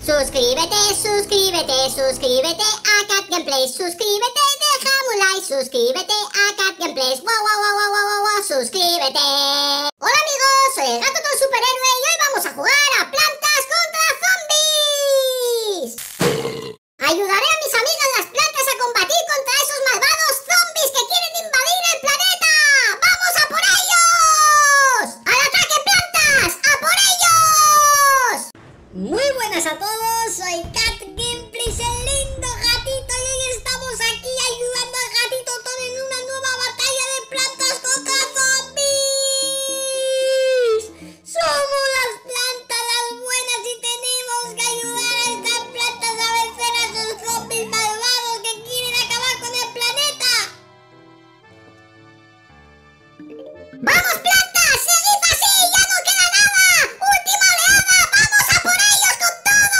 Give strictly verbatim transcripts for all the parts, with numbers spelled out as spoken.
Suscríbete, suscríbete, suscríbete a Cat Gameplays. Suscríbete, déjame un like. Suscríbete a Cat Gameplays. Wow, wow, wow, wow, wow, wow, suscríbete. Hola amigos, soy el gato todo superhéroe y hoy vamos a jugar a Plantas contra Zombies. Ayudaré a mis amigas las plantas a combatir contra esos malvados zombies que quieren invadir el planeta. ¡Vamos a por ellos! ¡Al ataque, plantas! ¡A por ellos! Muy buenas a todos, soy Cat Gameplays, el lindo gatito, y hoy estamos aquí ayudando al gatito Tom en una nueva batalla de plantas contra zombies. Somos las plantas las buenas y tenemos que ayudar a estas plantas a vencer a esos zombies malvados que quieren acabar con el planeta. ¡Vamos, plantas! ¡Seguid así! ¡Ya no queda nada! ¡Última oleada! ¡Vamos a por ellos con todo!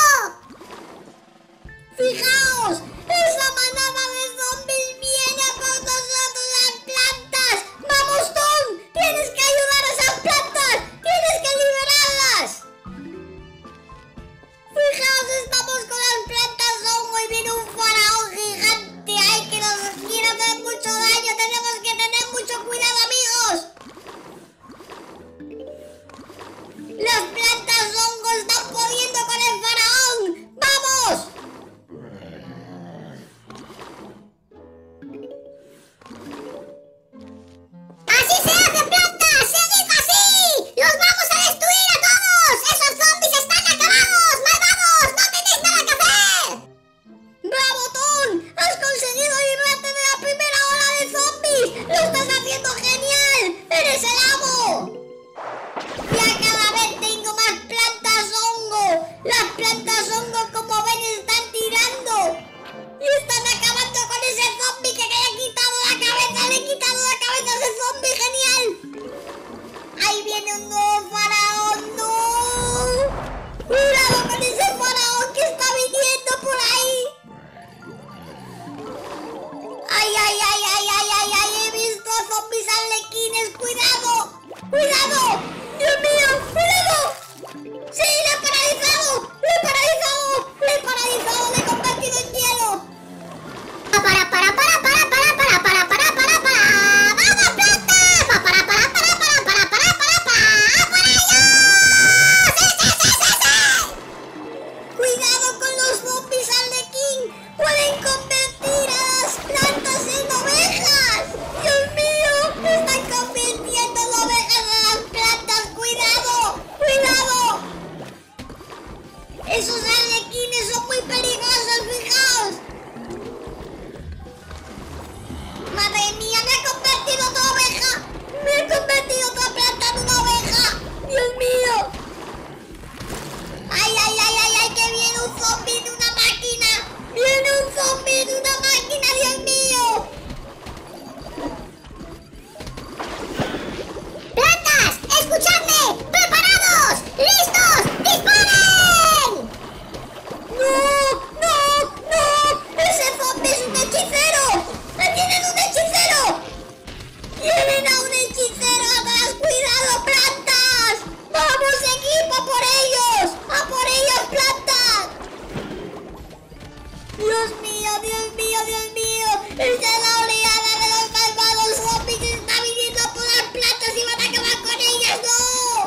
¡Fijaos! ¡Esa manada de zombies viene a por nosotros, las plantas! ¡Vamos, Tom! ¡Tienes que ayudar a esas plantas! ¡Tienes que liberarlas! ¡Fijaos! Estamos con las plantas hongo y viene un faraón gigante ahí que nos quiere hacer mucho daño. Tenemos que tener mucho cuidado, amigos. Las plantas hongo están pudiendo con el faraón. ¡Vamos! ¡Así se hace, plantas! ¡Seguid así! ¡Los vamos a destruir a todos! ¡Esos zombies están acabados! ¡Malvados! ¡No tenéis nada que hacer! ¡Bravo, Tom! ¡Has conseguido librarte de la primera ola de zombies! ¡Lo estás haciendo genial! ¡Eres el amo! ¡Ya cada vez tengo más plantas hongo! ¡Las plantas hongo, como ven, están tirando! ¡Y están acabando con ese zombie que le he quitado la cabeza! ¡Le he quitado la cabeza a ese zombie! ¡Genial! ¡Ahí viene un nuevo faraón! ¡No! ¡Cuidado con ese faraón que está viniendo por ahí! ¡Ay, ay, ay, ay, ay, ay, ay! ¡He visto zombies arlequines! ¡Cuidado! ¡Cuidado! ¡Dios mío! ¡Cuidado! ¡Sí! ¡Le he paralizado! ¡Le he paralizado! ¡Le he paralizado! ¡Le he convertido en hielo! ¡Para, para, para, para, para, para, para, para, para, para, para! ¡Vamos, planta! ¡Para, para, para, para, para, para, para, para, para! ¡A por ellos! ¡Sí, sí, sí, sí, sí! ¡Cuidado con los zombies arlequín! ¡Pueden convertir a las plantas en ovejas! ¡Dios mío! ¡Están convirtiendo en ovejas a las plantas! ¡Cuidado! ¡Cuidado! ¡Esos arlequines son muy peligrosos! ¡Fijaos! ¡Madre mía! ¡Me he convertido en una oveja! ¡Me he convertido otra planta en una oveja! ¡Dios mío! ¡Ay, ay, ay, ay, ay! ¡Que viene un zombie en una máquina! ¡Viene un zombie en una máquina! ¡Dios mío! ¡Plantas! ¡Escuchadme! ¡Preparados! ¡Listos! ¡Disparen! ¡No! ¡No! ¡No! ¡Ese zombie es un hechicero! ¡Tienen un hechicero! ¡Tienen a un hechicero atrás! ¡Cuidado, plantas! ¡Vamos, equipo, por ellos! ¡A por ellos, plantas! ¡Dios mío, Dios mío, Dios mío! ¡Esa es la oleada de los malvados zombies! ¡Está viniendo por las plantas y van a acabar con ellas! ¡No!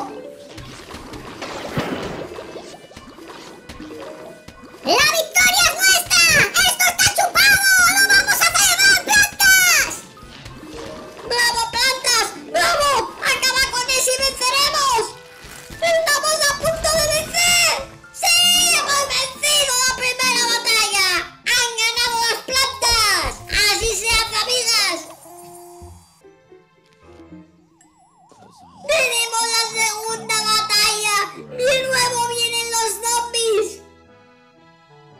¡La victoria es nuestra! ¡Esto está chupado! ¡Lo vamos a celebrar, plantas! ¡Bravo, plantas! ¡Bravo! ¡Acaba con eso y venceremos! ¡Estamos a punto de vencer! ¡Sí! ¡Hemos vencido la primera batalla! ¡Han ganado las plantas! ¡Así se hace, amigas! ¡Tenemos la segunda batalla! ¡De nuevo vienen los zombies!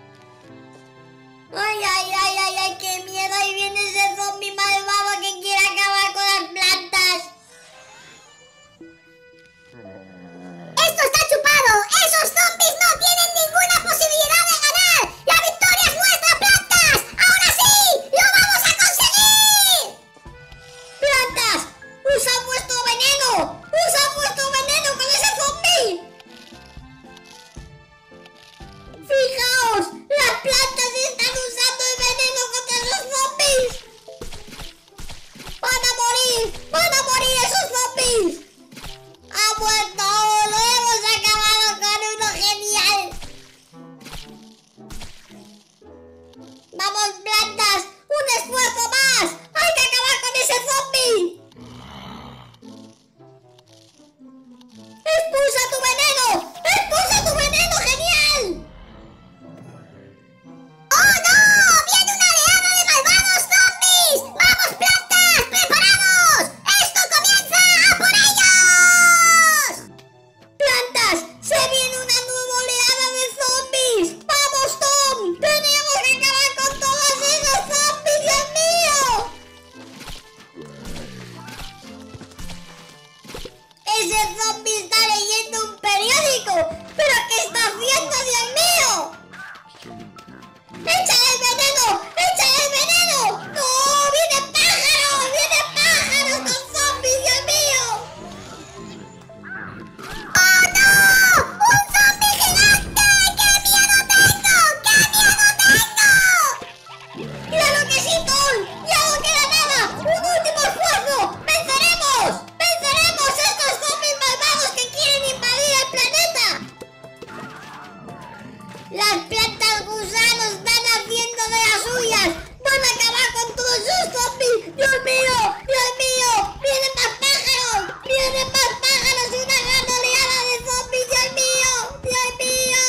Las plantas gusanos están haciendo de las suyas. Van a acabar con todos esos zombies. Dios mío, Dios mío. Vienen más pájaros. Vienen más pájaros y una gran oleada de zombies. Dios mío, Dios mío.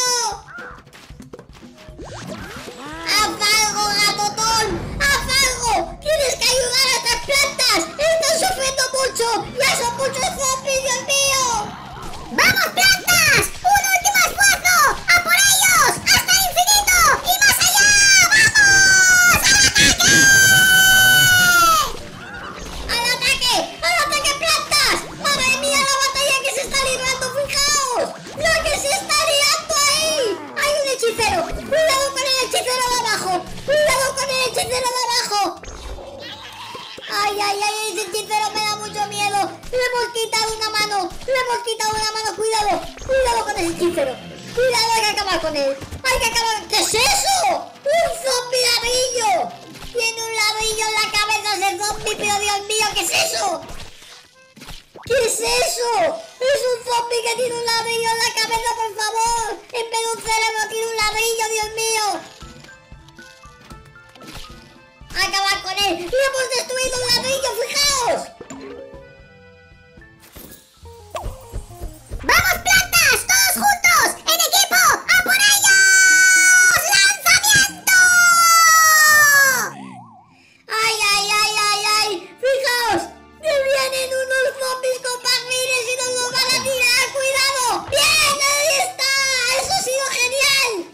¡Haz algo, gatotón! ¡Haz algo! ¡Tienes que ayudar a estas plantas! ¡Están sufriendo mucho! ¡Ya son muchos zombies, Dios mío! ¡Vamos, plantas! ¡Un último esfuerzo! ¡A por ellos! ¡Hasta el infinito! ¡Y más allá! ¡Vamos! ¡Al ataque! ¡Al ataque! ¡Al ataque, plantas! ¡Madre mía, la batalla que se está librando! ¡Fijaos! ¡Lo que se está liando ahí! ¡Hay un hechicero! ¡Cuidado con el hechicero de abajo! ¡Cuidado con el hechicero de abajo! ¡Ay, ay, ay! Ese hechicero me da mucho miedo. Le hemos quitado una mano. Le hemos quitado una mano. Cuidado. Cuidado con ese hechicero. Cuidado, hay que acabar con él. Hay que acabar. ¿Qué es eso? ¡Un zombie ladrillo! Tiene un ladrillo en la cabeza ese zombie. Pero Dios mío, ¿qué es eso? ¿Qué es eso? Es un zombie que tiene un ladrillo en la cabeza, por favor. En vez de un cerebro tiene un ladrillo, Dios mío. Acabar con él. ¡Le hemos destruido un ladrillo! ¡Fijaos! ¡Vamos, plantas! ¡Todos juntos! ¡En equipo! ¡A por ellos! ¡Lanzamiento! ¡Ay, ay, ay, ay, ay! ¡Fijaos! ¡Que vienen unos zombies con barriles y nos los van a tirar! ¡Cuidado! ¡Bien! ¡Ahí está! ¡Eso ha sido genial!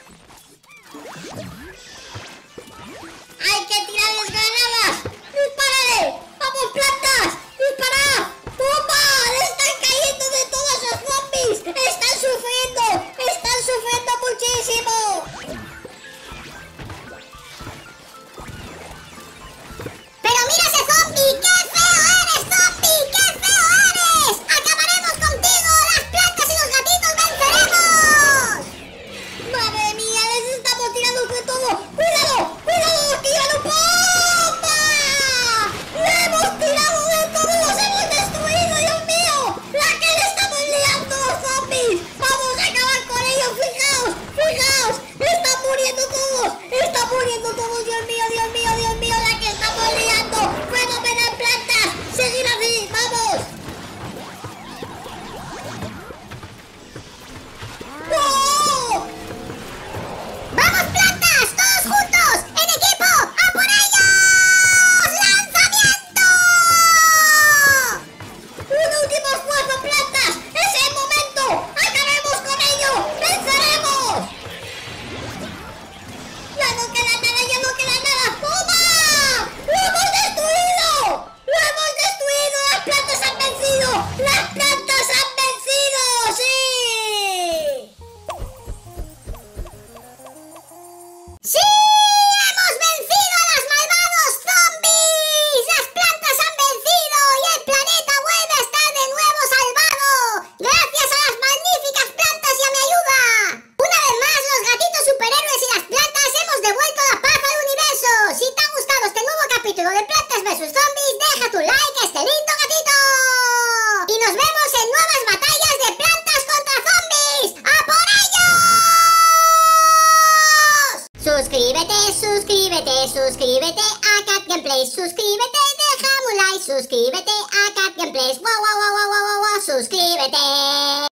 ¡Hay que tirarles granadas! ¡Dispárale! ¡Vamos, plantas! ¡Disparad! ¡Toma! ¡Le están cayendo de todos esos zombies! ¡Están sufriendo! ¡Están sufriendo muchísimo! ¡Pero mira ese zombie! ¡Qué feo eres, zombie! ¡Qué feo eres! ¡Acabaremos contigo! ¡Las plantas y los gatitos venceremos! ¡Madre mía! ¡Les estamos tirando de todo! ¡Cuidado! ¡Cuidado! ¡Tiran un bomba! ¡Le hemos tirado de todo! ¡Los hemos destruido! ¡Dios mío! ¡La que le estamos liando a los zombies! ¡Vamos a acabar con ellos! ¡Fijaos! ¡Fijaos! ¡Están muriendo todos! ¡Están muriendo todos! ¡Dios mío! ¡Dios mío! ¡Dios mío! ¡La que estamos liando! ¡Fenomenal, plantas! ¡Seguir así! ¡Vamos! ¡No! ¡Vamos, plantas! ¡Todos juntos! ¡En equipo! ¡A por ellos! ¡Lanzamiento! ¡Un último esfuerzo, plantas! ¡Es el momento! ¡Acabemos con ello! ¡Venceremos! ¡Ya no queda nada! ¡Ya no queda nada! ¡Toma! ¡Lo hemos destruido! ¡Lo hemos destruido! ¡Las plantas han vencido! ¡Las plantas han vencido! ¡Sí! ¡Sí! ¡Hemos vencido a los malvados zombies! ¡Las plantas han vencido! ¡Y el planeta vuelve a estar de nuevo salvado! ¡Gracias a las magníficas plantas y a mi ayuda! Una vez más, los gatitos superhéroes y las plantas hemos devuelto la paz al universo. Si te ha gustado este nuevo capítulo de Plantas versus Zombies, deja tu like a este lindo gatito. Y nos vemos en nuevas batallas de plantas contra zombies. ¡A por ellos! Suscríbete, suscríbete, suscríbete a Cat Gameplays. Suscríbete, déjame un like. Suscríbete a Cat Gameplays. Wow, wow, wow, wow, wow, wow, suscríbete.